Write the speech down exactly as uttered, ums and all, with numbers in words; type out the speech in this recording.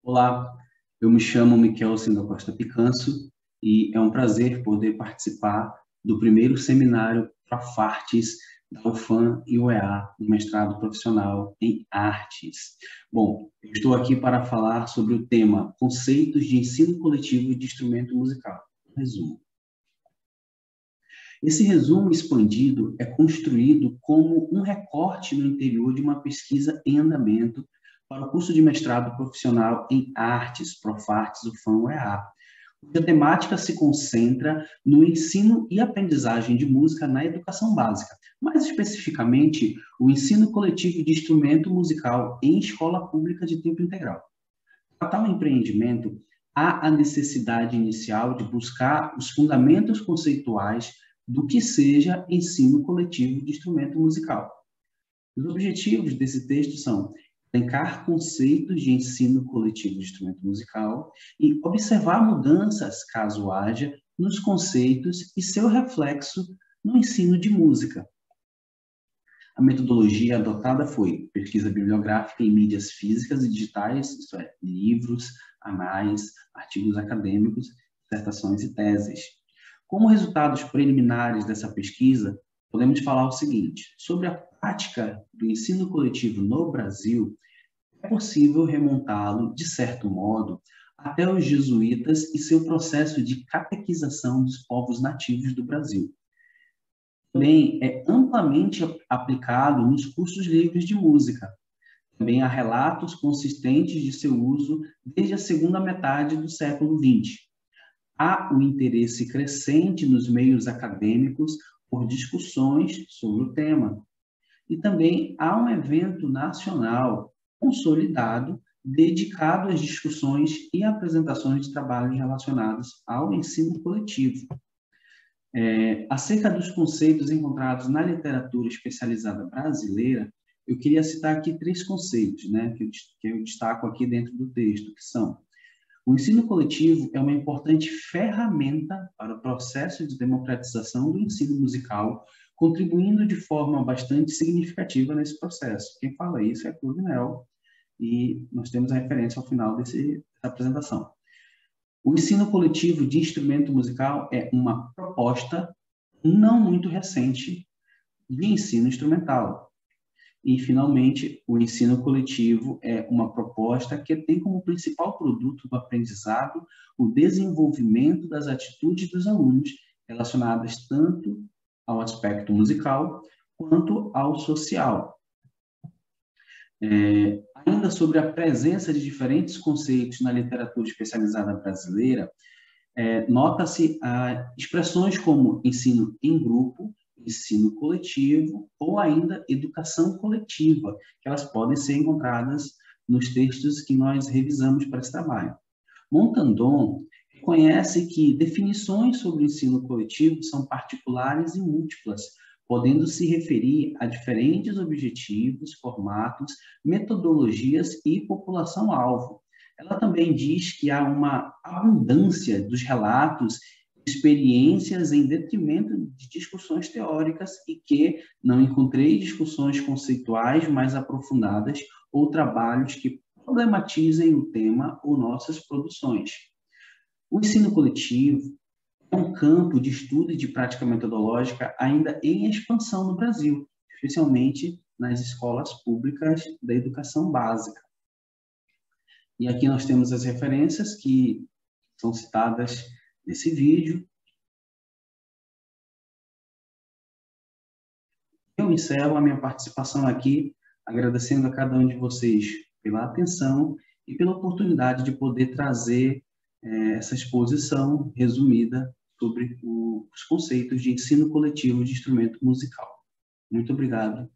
Olá, eu me chamo Miquelsen da Costa Picanso e é um prazer poder participar do primeiro seminário Profartes da U F A M e U E A, no mestrado profissional em artes. Bom, eu estou aqui para falar sobre o tema Conceitos de Ensino Coletivo de Instrumento Musical. Um resumo. Esse resumo expandido é construído como um recorte no interior de uma pesquisa em andamento para o curso de mestrado profissional em artes, Profartes, U F A M e U E A, cuja temática se concentra no ensino e aprendizagem de música na educação básica, mais especificamente o ensino coletivo de instrumento musical em escola pública de tempo integral. Para tal empreendimento, há a necessidade inicial de buscar os fundamentos conceituais do que seja ensino coletivo de instrumento musical. Os objetivos desse texto são elencar conceitos de ensino coletivo de instrumento musical e observar mudanças, caso haja, nos conceitos e seu reflexo no ensino de música. A metodologia adotada foi pesquisa bibliográfica em mídias físicas e digitais, isto é, livros, anais, artigos acadêmicos, dissertações e teses. Como resultados preliminares dessa pesquisa, podemos falar o seguinte: sobre a prática do ensino coletivo no Brasil, é possível remontá-lo, de certo modo, até os jesuítas e seu processo de catequização dos povos nativos do Brasil. Também é amplamente aplicado nos cursos livres de música. Também há relatos consistentes de seu uso desde a segunda metade do século vinte. Há o interesse crescente nos meios acadêmicos por discussões sobre o tema. E também há um evento nacional consolidado dedicado às discussões e apresentações de trabalhos relacionados ao ensino coletivo. É, acerca dos conceitos encontrados na literatura especializada brasileira, eu queria citar aqui três conceitos, né, que eu, que eu destaco aqui dentro do texto, que são: o ensino coletivo é uma importante ferramenta para o processo de democratização do ensino musical, contribuindo de forma bastante significativa nesse processo. Quem fala isso é Cruvinel, e nós temos a referência ao final desse, dessa apresentação. O ensino coletivo de instrumento musical é uma proposta não muito recente de ensino instrumental. E, finalmente, o ensino coletivo é uma proposta que tem como principal produto do aprendizado o desenvolvimento das atitudes dos alunos relacionadas tanto ao aspecto musical quanto ao social. É, ainda sobre a presença de diferentes conceitos na literatura especializada brasileira, é, nota-se ah, expressões como ensino em grupo, ensino coletivo ou ainda educação coletiva, que elas podem ser encontradas nos textos que nós revisamos para esse trabalho. Montandon reconhece que definições sobre o ensino coletivo são particulares e múltiplas, podendo se referir a diferentes objetivos, formatos, metodologias e população-alvo. Ela também diz que há uma abundância dos relatos, experiências em detrimento de discussões teóricas e que não encontrei discussões conceituais mais aprofundadas ou trabalhos que problematizem o tema ou nossas produções. O ensino coletivo é um campo de estudo e de prática metodológica ainda em expansão no Brasil, especialmente nas escolas públicas da educação básica. E aqui nós temos as referências que são citadas nesse vídeo. Eu encerro a minha participação aqui, agradecendo a cada um de vocês pela atenção e pela oportunidade de poder trazer eh, essa exposição resumida sobre o, os conceitos de ensino coletivo de instrumento musical. Muito obrigado